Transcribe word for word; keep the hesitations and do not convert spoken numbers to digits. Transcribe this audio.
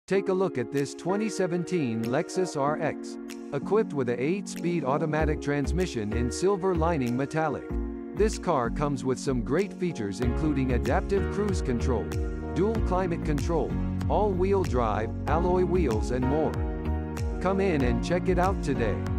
Take a look at this twenty seventeen Lexus R X. Equipped with a eight-speed automatic transmission in silver lining metallic. This car comes with some great features including adaptive cruise control, dual climate control, all-wheel drive, alloy wheels and more. Come in and check it out today.